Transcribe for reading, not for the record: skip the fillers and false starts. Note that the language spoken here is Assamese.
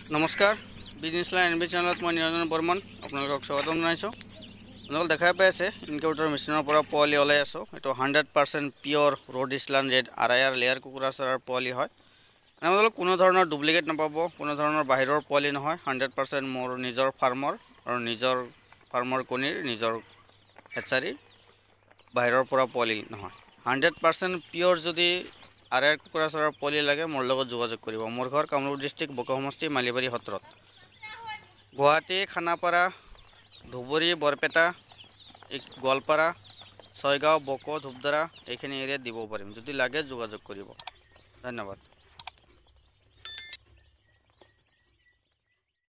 নমস্কাৰ বিজনেছ লাইন এনবি চেনেলত মই নিৰঞ্জন বৰ্মন আপোনালোকক স্বাগতম জনাইছোঁ। আপোনালোকে দেখা পাই আছে ইনকিউবেটৰ মেচিনৰ পৰা পোৱালি ওলাই আছোঁ। এইটো 100% pure Rhode Island red RIR layer কুকুৰা চৰাৰ পোৱালি হয়। আপোনালোক কোনো ধৰণৰ ডুপ্লিকেট নাপাব, কোনো ধৰণৰ বাহিৰৰ পোৱালি নহয়। 100% মোৰ নিজৰ ফাৰ্মৰ আৰু নিজৰ ফাৰ্মৰ কণীৰ নিজৰ হেচাৰী, বাহিৰৰ পৰা পোৱালি নহয়। 100% পিয়ৰ যদি RIR কুকুৰা চৰাৰ পোৱালি লাগে মোৰ লগত যোগাযোগ কৰিব। মোৰ ঘৰ কামৰূপ ডিষ্ট্ৰিক্ট বকা সমষ্টি মালিবাৰী সত্ৰত। গুৱাহাটী, খানাপাৰা, ধুবুৰী, বৰপেটা, গোৱালপাৰা, ছয়গাঁও, বকো, ধূপধাৰা এইখিনি এৰিয়াত দিব পাৰিম। যদি লাগে যোগাযোগ কৰিব। ধন্যবাদ।